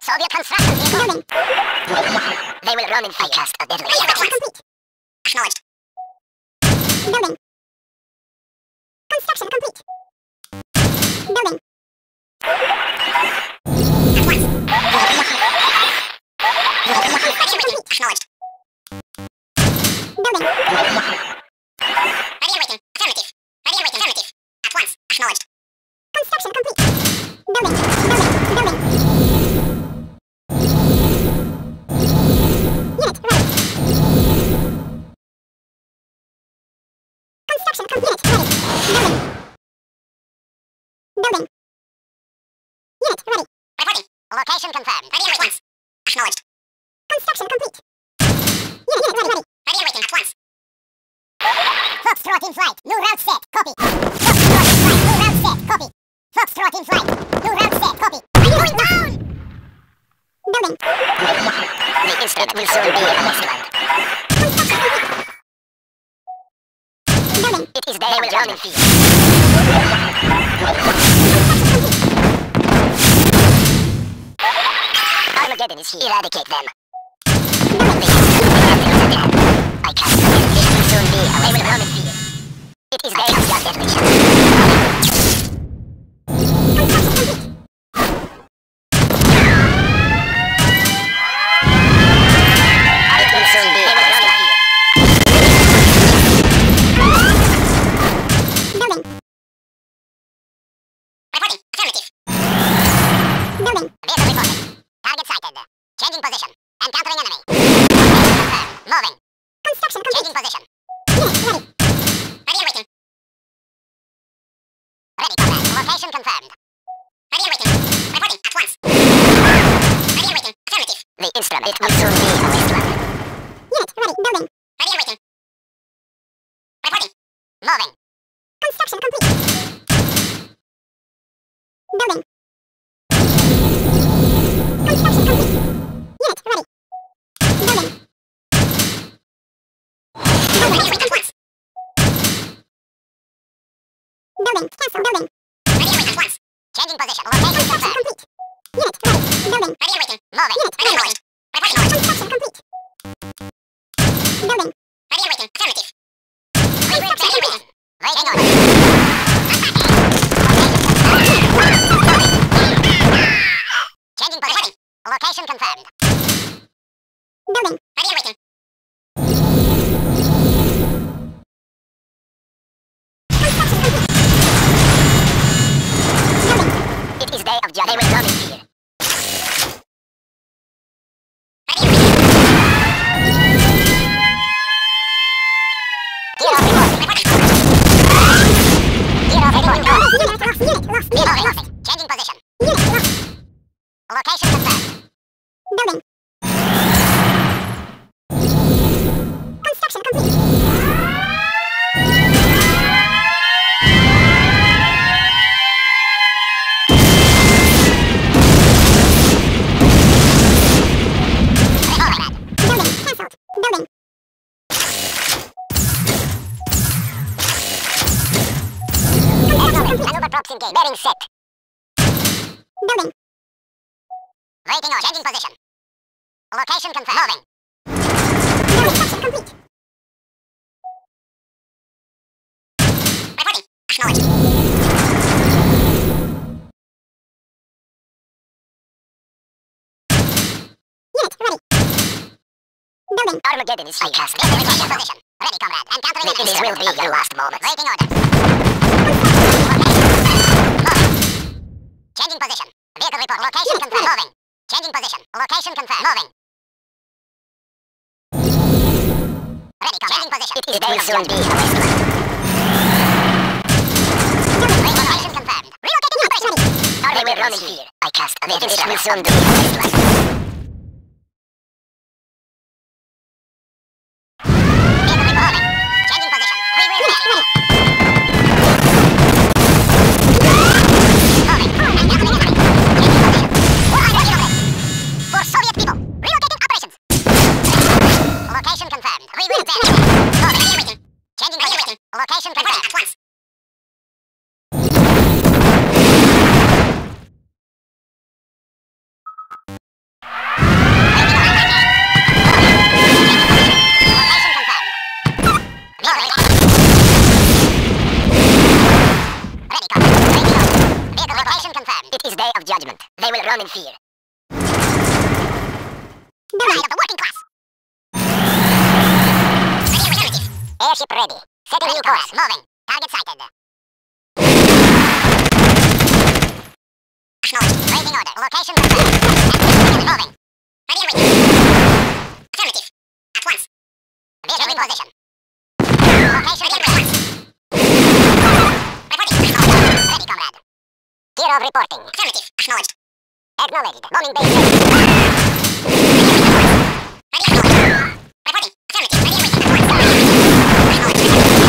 Soviet construction vehicle. Building. They will run in fear. I cast a deadly shadow. Complete. Acknowledged. Building. Construction complete. Building. At once. Construction complete. Acknowledged. Building. Ready and waiting. Affirmative. Ready and waiting. Affirmative. At once. Acknowledged. Construction complete. Building. Building. Unit ready. Construction complete. Ready. Building. Building. Unit ready. Reporting. Location confirmed. Ready and waiting. Acknowledged. Construction complete. Unit ready. Ready and waiting. At once. Foxtrot in flight. New route set. Copy. Foxtrot in flight. New route set. Copy. Foxtrot in flight. New route set. Copy. Are you going down? Building. The instrument will soon be a wasteland. Construction complete. Building. It is they will run in fear. Armageddon is here. Eradicate them. Building. I can't. It will soon be a wasteland. They will run in fear. It is they have just detonation. Changing position. Encountering enemy. Moving. Construction complete. Changing position. Unit ready. Ready and waiting. Ready, comrade. Location confirmed. Ready and waiting. Reporting at once. Ready and waiting. Affirmative. The instrument will soon be a wasteland. Unit ready. Building. Ready and waiting. Reporting. Moving. Construction complete. Building. Construction complete. Unit ready. Building. Building. At once. Building. Cancel. Building. Ready and wait at once. Changing position. Location confirmed. Complete. Unit ready. Building. Ready and waiting. Moving. Unit ready and waiting. Reporting knowledge. Construction complete. Building. Ready and waiting. Affirmative. Ready and waiting. Waiting order. Changing position. Location confirmed. Building. Ready and waiting. Construction complete. Building. It is day of judgment. They will run in fear. Ready and waiting. Gear off reporting. Gear off reporting. Unit lost. Changing position. Unit lost. Location confirmed. Building. Construction complete. Building. Cancelled. Building. Maneuver props engaged. Bearing set. Building. Waiting on. Changing position. Location confirmed. Moving. Construction complete. Reporting. Acknowledged. Unit ready. Building. Armageddon is here. I cast detonation position. Ready, comrade. Encountering enemy. This will be your last moment. Waiting order. Moving. Changing position. Vehicle report. Location confirmed. Moving. Changing position. Location confirmed. Moving. Ready, comrade. Changing position. It is day of soon be a wasteland. Location confirmed. Relocating operation. They will run in fear. I cast an agent. It will soon be a wasteland. Vehicle report. Moving. Changing position. We will ready. Moving. Encountering enemy. Changing position. For Soviet people, relocating operations. Location confirmed. We will be. Moving. Waiting. Changing position. Location confirmed. At once. day of judgment. They will run in fear. The ride of the working class. Affirmative. Airship ready. Setting new course. Moving. Target sighted. Acknowledged. Waiting order. Location confirmed. Activity moving. Ready and waiting. Affirmative. At once. Vehicle in position. Location ready at once. Reporting. Acknowledged. Ready, comrade. Gear of reporting. Affirmative. Acknowledged. Acknowledged. Bombing base ready. Ready, acknowledged. Reporting. Affirmative. Ready and waiting. At once. Acknowledged.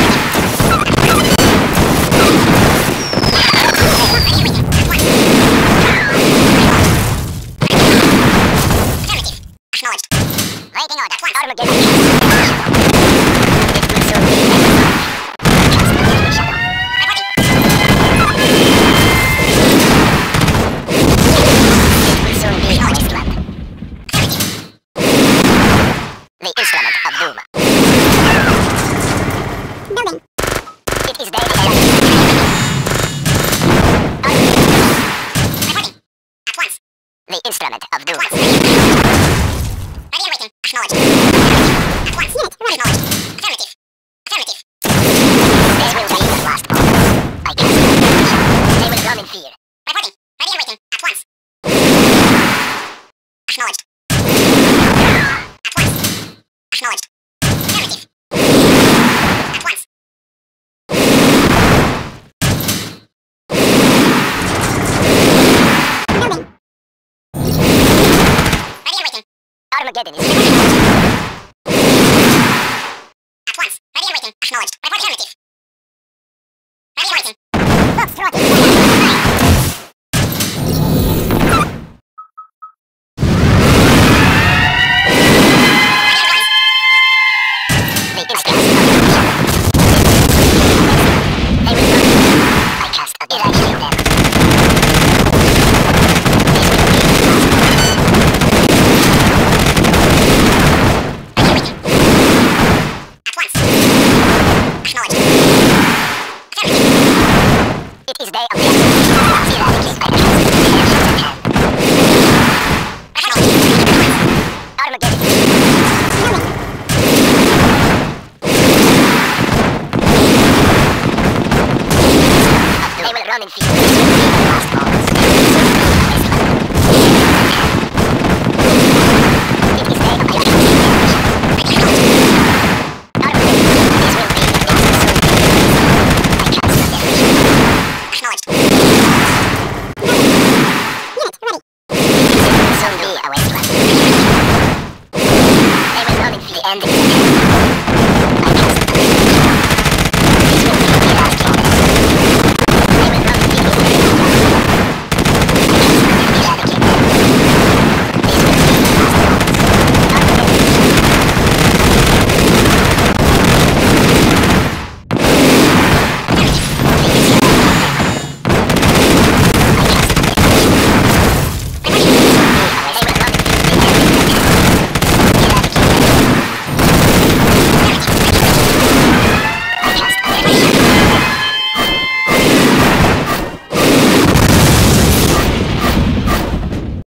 Acknowledged. Waiting order. Once. Armageddon. It will soon be necessary. Reporting. It will soon be a wasteland. The instrument of doom. Building. It is daily life. Reporting. At once. The instrument of doom. Once. Ready and waiting. Acknowledged.